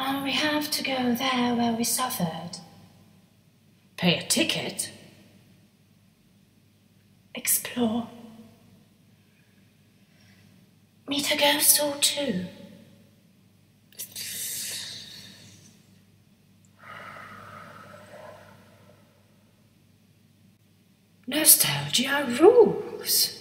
Now we have to go there where we suffered. Pay a ticket? Explore. Meet a ghost or two. Nostalgia rules.